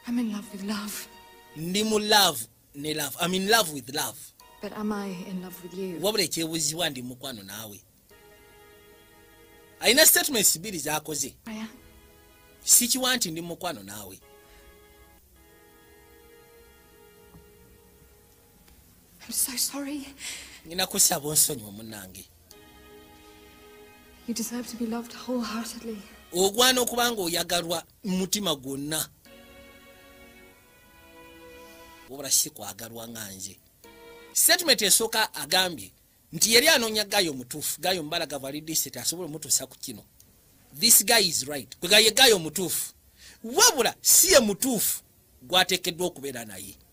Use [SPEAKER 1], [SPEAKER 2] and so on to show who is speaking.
[SPEAKER 1] I'm in love with love.
[SPEAKER 2] Ndi mu love ne love. I'm in love with love.
[SPEAKER 1] But am I in love with you?
[SPEAKER 2] Wabula ekyebuzibwa ndi mukwano naawe. Alina statements bbiri z'akoze. Sikiwa nti ndi mukwano naawe.
[SPEAKER 1] I'm so sorry.
[SPEAKER 2] Nina kusaba onsonyiwe munnange.
[SPEAKER 1] You deserve to be loved wholeheartedly.
[SPEAKER 2] Ogwana okubanga oyagalwa mutima gwonna. Wabula si kwagalwa nga nze. Statement esooka agambye nti yali anoonya Gayo mutuufu. Gayo Mbalaga validisite asobola omutuusa ku kino. This guy is right. Kwe Gayo mutuufu. Wabula si ye mutuufu gw'ateekeddwa okubeera naye.